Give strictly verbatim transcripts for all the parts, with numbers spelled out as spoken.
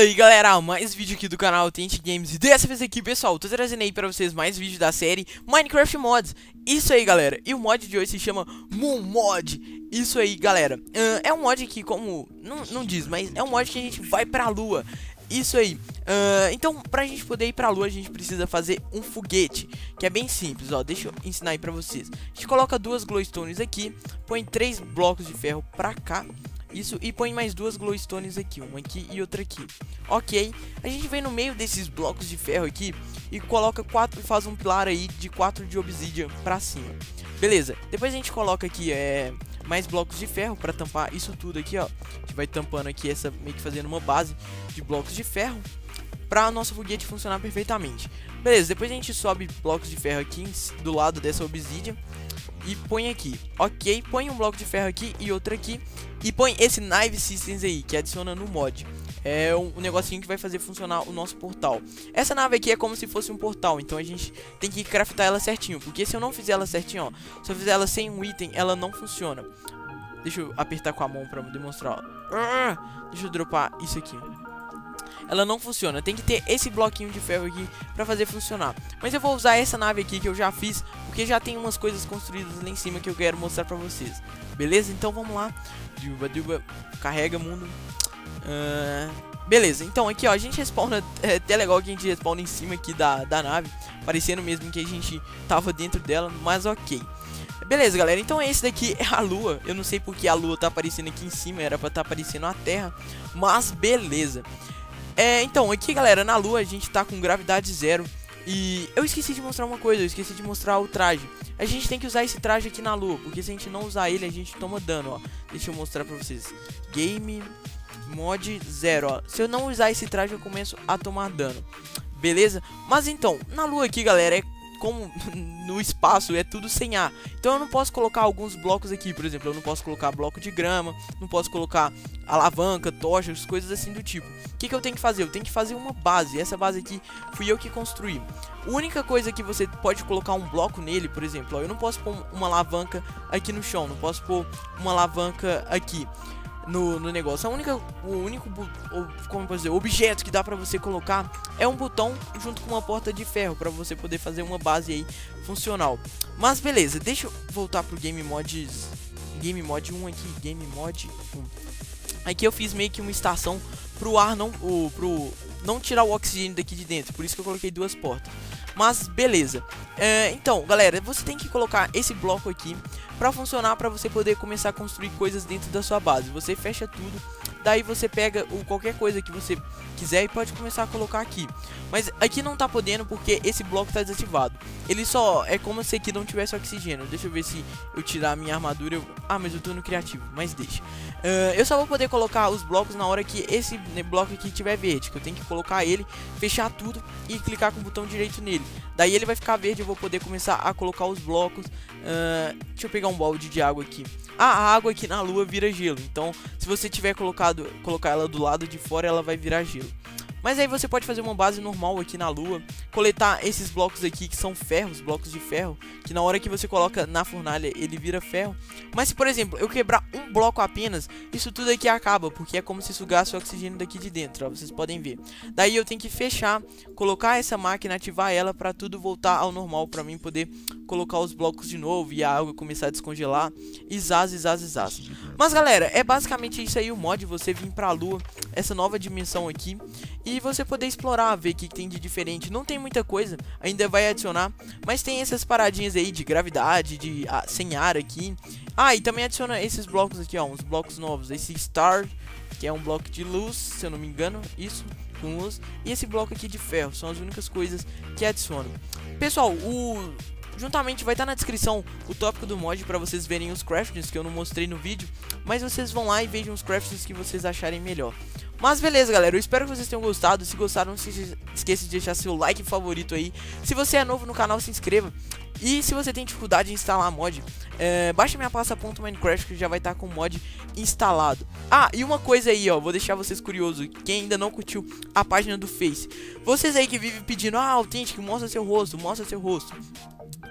aí galera, mais vídeo aqui do canal Authentic Games. E dessa vez aqui pessoal, tô trazendo aí pra vocês mais vídeos da série Minecraft Mods. Isso aí galera, e o mod de hoje se chama Moon Mod. Isso aí galera, uh, é um mod que como, não, não diz, mas é um mod que a gente vai pra lua. Isso aí, uh, então pra gente poder ir pra lua a gente precisa fazer um foguete, que é bem simples, ó, deixa eu ensinar aí pra vocês. A gente coloca duas glowstones aqui, põe três blocos de ferro pra cá. Isso, e põe mais duas glowstones aqui, uma aqui e outra aqui. Ok, a gente vem no meio desses blocos de ferro aqui e coloca quatro, faz um pilar aí de quatro de obsidian pra cima. Beleza, depois a gente coloca aqui é, mais blocos de ferro pra tampar isso tudo aqui, ó. A gente vai tampando aqui, essa meio que fazendo uma base de blocos de ferro pra nosso foguete funcionar perfeitamente. Beleza, depois a gente sobe blocos de ferro aqui do lado dessa obsidian e põe aqui, ok, põe um bloco de ferro aqui e outro aqui. E põe esse Knife Systems aí, que adiciona no mod. É um, um negocinho que vai fazer funcionar o nosso portal. Essa nave aqui é como se fosse um portal, então a gente tem que craftar ela certinho. Porque se eu não fizer ela certinho, ó, se eu fizer ela sem um item, ela não funciona. Deixa eu apertar com a mão pra demonstrar, ó. Deixa eu dropar isso aqui. Ela não funciona, tem que ter esse bloquinho de ferro aqui pra fazer funcionar. Mas eu vou usar essa nave aqui que eu já fiz, porque já tem umas coisas construídas lá em cima que eu quero mostrar pra vocês. Beleza? Então vamos lá. Duba, duba, carrega mundo. uh, Beleza, então aqui ó, a gente respawna. É até legal que a gente respawna em cima aqui da, da nave, parecendo mesmo que a gente tava dentro dela, mas ok. Beleza galera, então esse daqui é a lua. Eu não sei porque a lua tá aparecendo aqui em cima, era pra tá aparecendo a terra, mas beleza. É, então, aqui galera, na lua a gente tá com gravidade zero. E eu esqueci de mostrar uma coisa, eu esqueci de mostrar o traje. A gente tem que usar esse traje aqui na lua, porque se a gente não usar ele, a gente toma dano, ó. Deixa eu mostrar pra vocês. Game Mod zero, ó. Se eu não usar esse traje, eu começo a tomar dano. Beleza? Mas então, na lua aqui, galera, é como no espaço, é tudo sem ar. Então eu não posso colocar alguns blocos aqui, por exemplo, eu não posso colocar bloco de grama, não posso colocar alavanca, tochas, coisas assim do tipo. O que que eu tenho que fazer? Eu tenho que fazer uma base. Essa base aqui fui eu que construí. A única coisa que você pode colocar um bloco nele, por exemplo, ó, eu não posso pôr uma alavanca aqui no chão, não posso pôr uma alavanca aqui No, no negócio. A única, o único, como posso dizer, objeto que dá pra você colocar é um botão junto com uma porta de ferro pra você poder fazer uma base aí funcional. Mas beleza, deixa eu voltar pro Game Mods, Game Mod um aqui, Game Mod um. Aqui eu fiz meio que uma estação pro ar não, o, pro não tirar o oxigênio daqui de dentro, por isso que eu coloquei duas portas. Mas beleza, é, então galera, você tem que colocar esse bloco aqui pra funcionar, pra você poder começar a construir coisas dentro da sua base. Você fecha tudo, daí você pega o, qualquer coisa que você quiser e pode começar a colocar aqui. Mas aqui não tá podendo porque esse bloco tá desativado. Ele só é como se aqui não tivesse oxigênio. Deixa eu ver se eu tirar a minha armadura eu... Ah, mas eu tô no criativo, mas deixa. uh, Eu só vou poder colocar os blocos na hora que esse bloco aqui tiver verde, que eu tenho que colocar ele, fechar tudo e clicar com o botão direito nele. Daí ele vai ficar verde, eu vou poder começar a colocar os blocos. uh, Deixa eu pegar um balde de água aqui. Ah, a água aqui na lua vira gelo. Então se você tiver colocado, colocar ela do lado de fora, ela vai virar gelo. Mas aí você pode fazer uma base normal aqui na lua, coletar esses blocos aqui que são ferros, blocos de ferro, que na hora que você coloca na fornalha ele vira ferro. Mas se por exemplo eu quebrar um bloco apenas, isso tudo aqui acaba, porque é como se sugasse o oxigênio daqui de dentro, ó, vocês podem ver. Daí eu tenho que fechar, colocar essa máquina, ativar ela pra tudo voltar ao normal, pra mim poder colocar os blocos de novo e a água começar a descongelar. E zaz, zaz, zaz. Mas galera, é basicamente isso aí o mod, você vir pra lua, essa nova dimensão aqui, e você poder explorar, ver o que, que tem de diferente. Não tem muita coisa, ainda vai adicionar, mas tem essas paradinhas aí de gravidade, de ah, sem ar aqui. Ah, e também adiciona esses blocos aqui, ó, uns blocos novos. Esse Star, que é um bloco de luz, se eu não me engano, isso, com luz. E esse bloco aqui de ferro, são as únicas coisas que adicionam. Pessoal, o... juntamente vai estar na descrição o tópico do mod para vocês verem os craftings que eu não mostrei no vídeo, mas vocês vão lá e vejam os craftings que vocês acharem melhor. Mas beleza galera, eu espero que vocês tenham gostado. Se gostaram, não se esqueça de deixar seu like favorito aí. Se você é novo no canal, se inscreva. E se você tem dificuldade em instalar mod, é, baixa minha pasta.minecraft que já vai estar com o mod instalado. Ah, e uma coisa aí, ó, vou deixar vocês curiosos, quem ainda não curtiu a página do Face. Vocês aí que vivem pedindo, ah, Authentic, mostra seu rosto, mostra seu rosto.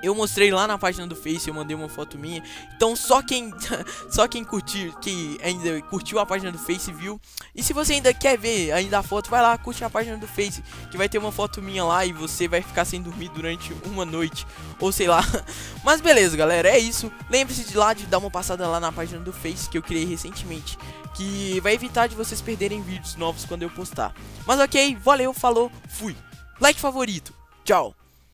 Eu mostrei lá na página do Face, eu mandei uma foto minha. Então só quem só quem curtiu, que ainda curtiu a página do Face viu. E se você ainda quer ver ainda a foto, vai lá, curte a página do Face, que vai ter uma foto minha lá e você vai ficar sem dormir durante uma noite, ou sei lá. Mas beleza, galera, é isso. Lembre-se de lá de dar uma passada lá na página do Face que eu criei recentemente, que vai evitar de vocês perderem vídeos novos quando eu postar. Mas ok, valeu, falou, fui. Like favorito. Tchau.